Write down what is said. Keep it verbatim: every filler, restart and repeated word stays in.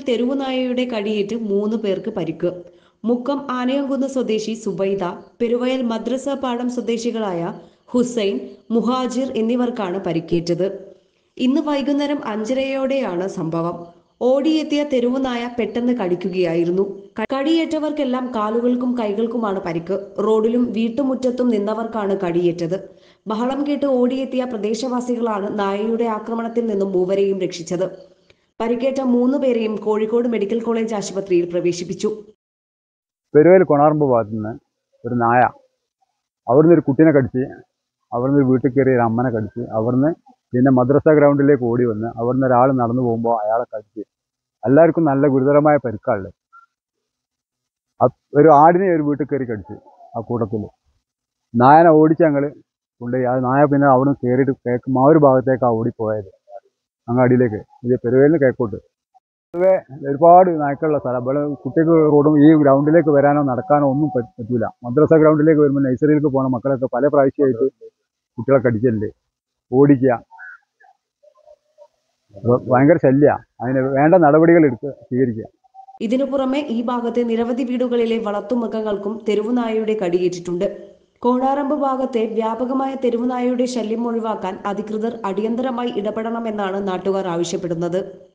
തെരുവുനായയുടെ കടിയേറ്റ് മൂന്ന് പേർക്ക് പരിക്ക്. മുക്കം ആനയംകുന്ന് സ്വദേശി സുബൈദ, പെരുവയൽ മദ്രസ പാടം സ്വദേശികളായ ഹുസൈൻ, മുഹാജിർ എന്നിവർക്കാണ് പരിക്കേറ്റത്. ഇന്ന് വൈകുന്നേരം അഞ്ചരയോടെയാണ് സംഭവം. ഓടിയെത്തിയ തെരുവുനായ പെട്ടെന്ന് കടിക്കുകയായിരുന്നു. കടിയേറ്റവർക്കെല്ലാം കാലുകൾക്കും കൈകൾക്കുമാണ് പരിക്ക്. റോഡിലും വീട്ടുമുറ്റത്തും നിന്നവർക്കാണ് കടിയേറ്റത്. ബഹളം കേട്ട് ഓടിയെത്തിയ പ്രദേശവാസികളാണ് നായയുടെ ആക്രമണത്തിൽ നിന്നും മൂവരെയും രക്ഷിച്ചത്. പരിക്കേറ്റ മൂന്ന് പേരെയും കോഴിക്കോട് മെഡിക്കൽ കോളേജ് ആശുപത്രിയിൽ പ്രവേശിപ്പിച്ചു. പെരുവയൽ കൊണാർമ്പ് ഭാഗത്തു നിന്ന് ഒരു നായ അവിടുന്ന് ഒരു കുട്ടീനെ കടിച്ച്, അവിടുന്ന് ഒരു വീട്ടിൽ കയറി ഒരു അമ്മനെ കടിച്ച്, അവിടുന്ന് പിന്നെ മദ്രസ ഗ്രൗണ്ടിലേക്ക് ഓടി വന്ന് അവിടുന്ന് ഒരാൾ നടന്നു പോകുമ്പോൾ അയാളെ കടിച്ച് എല്ലാവർക്കും നല്ല ഗുരുതരമായ പരിക്കാളുള്ളത്. ഒരു ആടിനെ ഒരു വീട്ടിൽ കയറി കടിച്ച്. ആ കൂട്ടത്തിൽ നായനെ ഓടിച്ച് ഞങ്ങൾ കൊണ്ടുപോയി. ആ നായ പിന്നെ അവിടുന്ന് കയറിയിട്ട് കേക്ക് ആ ഒരു ഭാഗത്തേക്കാണ് ഓടിപ്പോയത്, അങ്ങാടിയിലേക്ക്. ഇത് പെരുവയലിന് കേക്കോട്ട്. പൊതുവെ ഒരുപാട് നായ്ക്കളുള്ള സ്ഥലം. ഇവിടെ കുട്ടിക്ക് റോഡും ഈ ഗ്രൗണ്ടിലേക്ക് വരാനോ നടക്കാനോ ഒന്നും പറ്റൂല. മദ്രസ ഗ്രൗണ്ടിലേക്ക് വരുമ്പോൾ നഴ്സറിയിലേക്ക് പോകുന്ന മക്കളൊക്കെ പല പ്രാവശ്യമായിട്ട് കുട്ടികളെ കടിച്ചിട്ടുണ്ട്. ഓടിക്കുക, ഭയങ്കര ശല്യമാണ്. അതിന് വേണ്ട നടപടികൾ എടുത്ത് സ്വീകരിക്കുക. ഇതിനു പുറമെ ഈ ഭാഗത്തെ നിരവധി വീടുകളിലെ വളർത്തുമൃഗങ്ങൾക്കും തെരുവുനായയുടെ കടിയേറ്റിട്ടുണ്ട്. കോണാറമ്പ് ഭാഗത്തെ വ്യാപകമായ തെരുവുനായയുടെ ശല്യം ഒഴിവാക്കാൻ അധികൃതർ അടിയന്തരമായി ഇടപെടണമെന്നാണ് നാട്ടുകാർ ആവശ്യപ്പെടുന്നത്.